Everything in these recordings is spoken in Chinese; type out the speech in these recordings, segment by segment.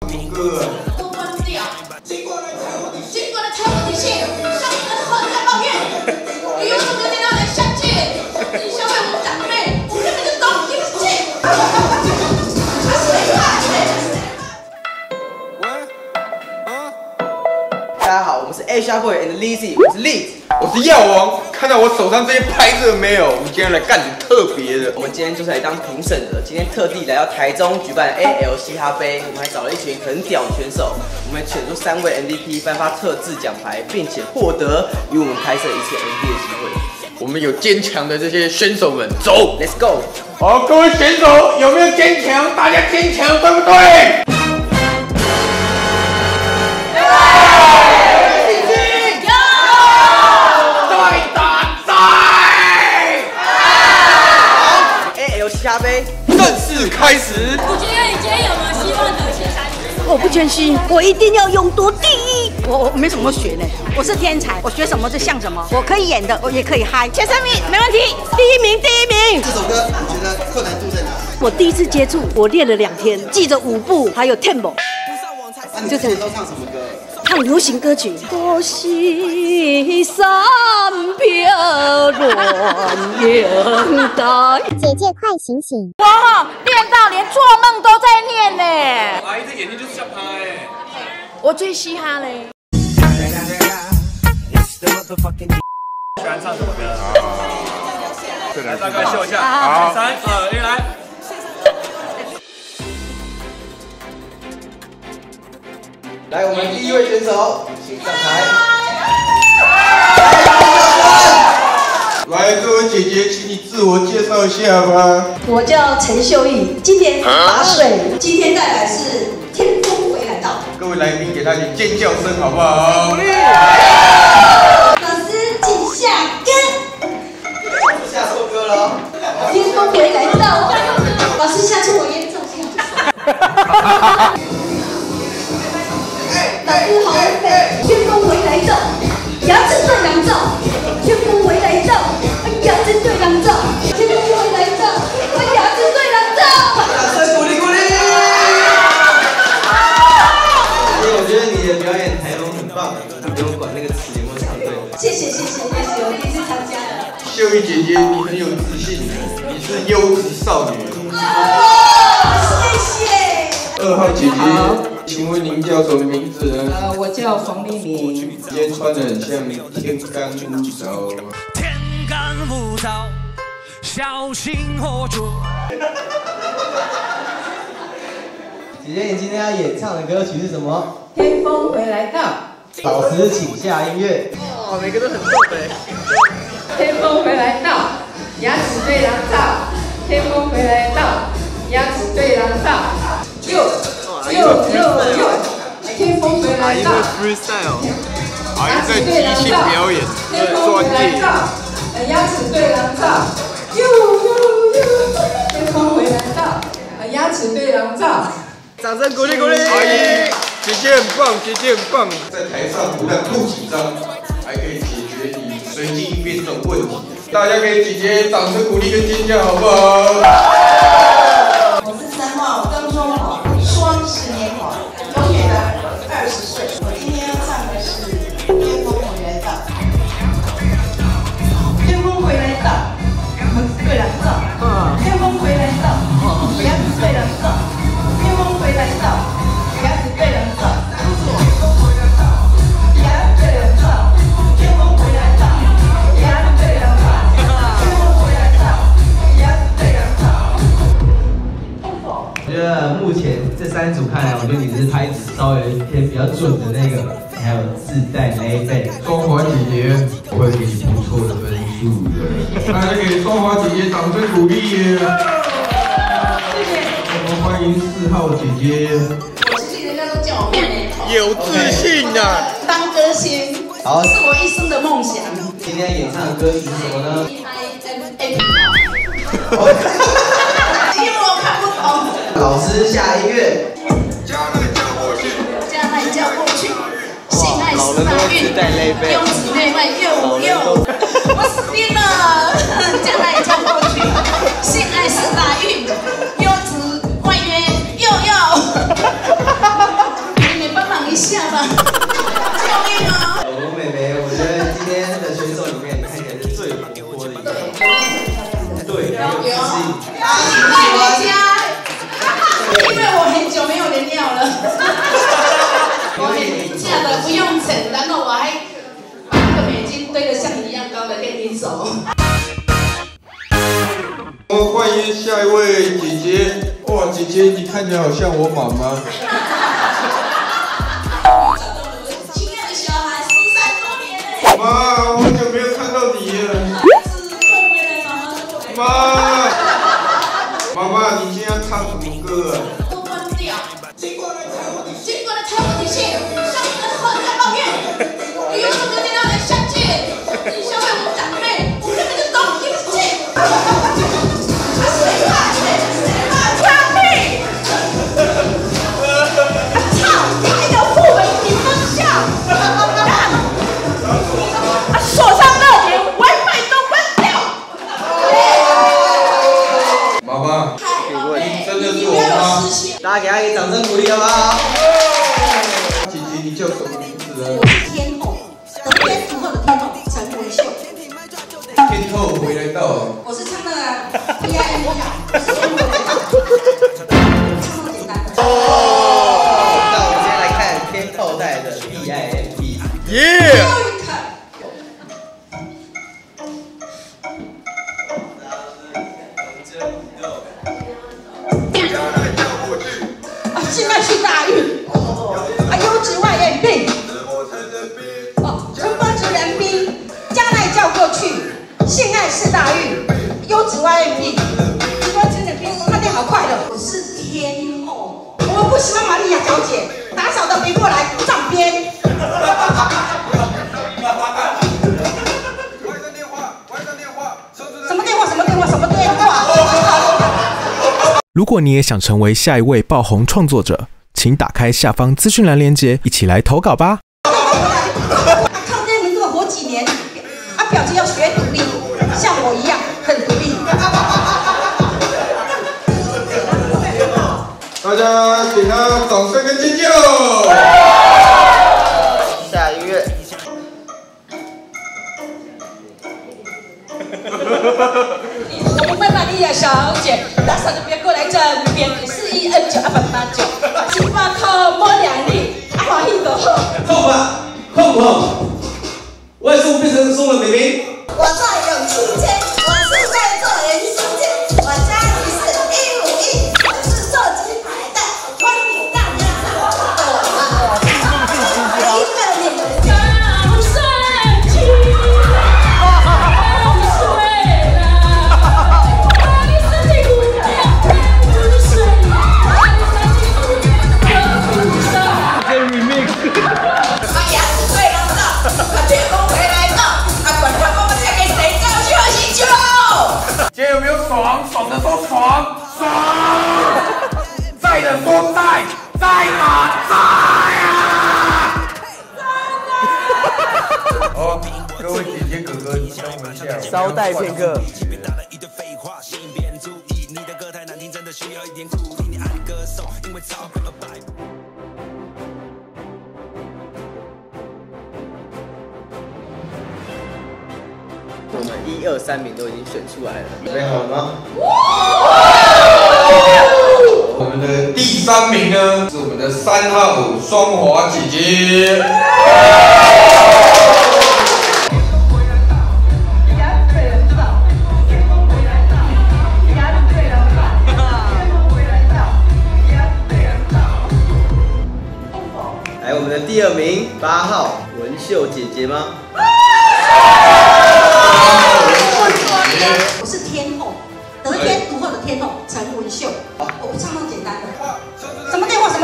歌啊！ 都关掉！尽管来踩我底线，上一个后在抱怨，你有种就听到人相见，你消费我们长辈，我根本就懂你不气。 大家好，我们是 Asia Boy and Lizzy， 我是 Liz， 我是药王。看到我手上这些牌子了没有？我们今天来干点特别的。 我们今天就是来当评审的，今天特地来到台中举办 AL 嘻哈杯，我们还找了一群很屌的选手，我们选出3位 MVP， 颁发特制奖牌，并且获得与我们拍摄一次 MV 的机会。 我们有坚强的这些选手们，走 ，Let's go！ 好，各位选手有没有坚强？大家坚强，对不对？ 嘻哈杯正式开始。 我觉得你今天有没有希望得前3名？ 我不谦虚，我一定要勇夺第一。我没什么学呢，我是天才，我学什么就像什么。我可以演的，我也可以嗨。前3名没问题，第一名。 这首歌你觉得困难度在哪？ 我第一次接触，我练了2天，记着舞步还有 tempo。 那你之前都唱什么歌？ 唱流行歌曲。多西山飘乱烟带。 姐姐快醒醒！ 我练到连做梦都在念呢。 阿姨这眼睛就是像他哎。 我最嘻哈嘞。 喜欢唱什么歌？来，大概秀一下。 好 ，3、2、1，来。 来，我们第1位选手，请上台。 来，这位姐姐，请你自我介绍一下吧。 我叫陈秀艺，今年8岁，今天带来是天风回来到。 各位来宾，给他一点尖叫声，好不好？鼓励。 老师，请下歌。 下错歌了。 天风回来到。老师，下次我演奏一下。老师好美，天风回来到，牙齿对狼照，天风回来到，牙齿对狼照，天风回来到，牙齿对狼照。 掌声鼓励！我觉得你的表演台风很棒，你不用管那个词有没有唱对。 谢谢，我第一次参加的。 秀艺姐姐，你很有自信，你是优质少女。 谢谢。 2号姐姐。请问您叫什么名字呢？ 我叫冯丽敏。 今天穿得很像天干物燥。 天干物燥，小心火烛。 姐姐，你今天要演唱的歌曲是什么？ 天风回来到。 老师，请下音乐。哇，每个都很重哎。 天风回来到，牙齿对狼照。天风回来到，牙齿对狼照。天风回来到。 阿姨在即兴表演，专业。 牙齿对狼照。天风回来到，牙齿对狼照。 掌声鼓励！ 阿姨，姐姐很棒，在台上不但不紧张，还可以解决你随机应变这种问题。大家给姐姐掌声鼓励跟尖叫，好不好？ 我是3号当中双10年永远的20岁。我今天要唱的是《天风回来到》。天风回来到，对狼照。天风回来到，牙齿对狼照。天风回来到，牙齿对狼照。牙齿对狼照。天风回来到，牙齿对狼照。天风回来到，牙齿对狼照。 我觉得目前这3组看来，我觉得你是拍子稍微偏比较准的那个，还有自带雷贝。 双华姐姐，我会给你不错的分数的。大家给双华姐姐掌声鼓励耶！ 谢谢。 我们欢迎4号姐姐。 我其实人家都叫我妹妹头。 有自信啊！ 当歌星， 好， 是我一生的梦想。 今天演唱的歌曲是什么呢？ 因为我看不懂。 老师下音乐。 将来叫过去，性爱是大运，优质内外又，我死定了。将来叫过去，性爱是大运，优质外约又。 姐姐，你看起来好像我妈妈。 亲爱的小孩，13多年嘞。 妈，我好久没有看到你了。妈，妈妈，你今天要唱什么歌啊？ 都关掉。经过来踩我底线，上一个后在抱怨，你有种就听到人相见，你消费我们长辈，我根本就懂你们气。谁怕？放屁！操！开个副本你们笑。锁上热点 ，WiFi 都关掉。 妈妈，你真的是我妈。 大家给他一个掌声鼓励好不好？ 姐姐，你叫什么名字啊？ 天后，得天独厚的天后陈文秀。 天后回来到。 我是唱的 PIMP 啊，我是天后回来到。唱那么简单的。 那我们今天来看天后带的 PIMP。 耶！ 性爱是大运，优质外验病，纯白值人兵，加奈叫过去，性爱是大运，优质外验病，纯白值人兵，那天好快乐。我是天后，我不喜欢玛利亚小姐，打扫的没过来站边。什么电话？ 如果你也想成为下一位爆红创作者，请打开下方资讯栏链接，一起来投稿吧。 靠这些名作活几年，表情要学独立，像我一样很独立。 大家给他掌声跟尖叫！ 下音乐。 我不会玛利亚小姐，打扫就别过来站边，41N92889，请把口摸两粒，欢喜就好。 痛吧？痛不痛？我也是变成松了妹。 我在永清街，我是在做人生街，我家里是151，我是做鸡排的，欢迎大家来。一个你们家生气。 今天有没有爽？爽的说爽，爽！在的说在，在哪在啊！好，各位姐姐哥哥，你等我一下， 稍待片刻。我们1、2、3名都已经选出来了，准备好了吗？ 我们的第3名呢，是我们的3号双华姐姐。 来，我们的第2名8号文秀姐姐吗？ 我是天后，得天独厚的天后陈文秀。我不唱那么简单的。什么电话？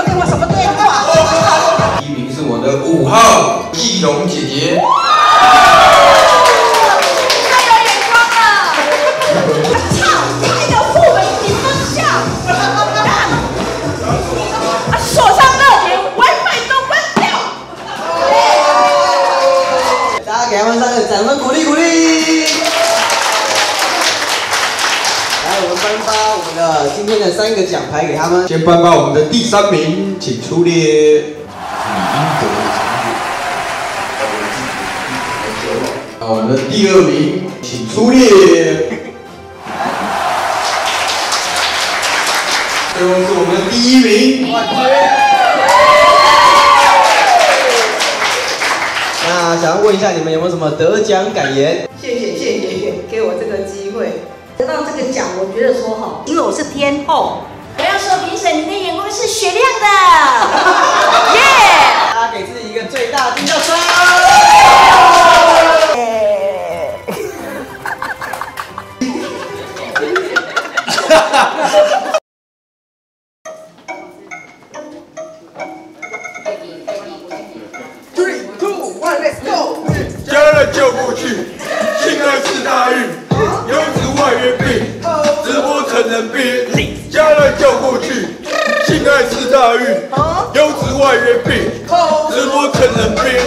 第1名是我的5号季蓉姐姐。 太有眼光了！ 操！开个副本你们笑。锁上热点 ，WiFi 都关掉。 大家给他们3个掌声鼓励鼓励。来，我们颁发我们的今天的3个奖牌给他们。 先颁发我们的第3名，请出列。我们的第2名，请出列。最后是我们的第1名。 那想要问一下，你们有没有什么得奖感言？ 谢谢，给我这个机会，得到这个奖，我觉得说哈，因为我是天后。 不要说雪亮的，耶！ 大家给自己一个最大的尖叫声。 3、2、1 ，Let's go！ 加了就过去，性爱是大运，优质外约币，直播成人币，加了就过去，性爱是大运，优质外约币，直播成人币。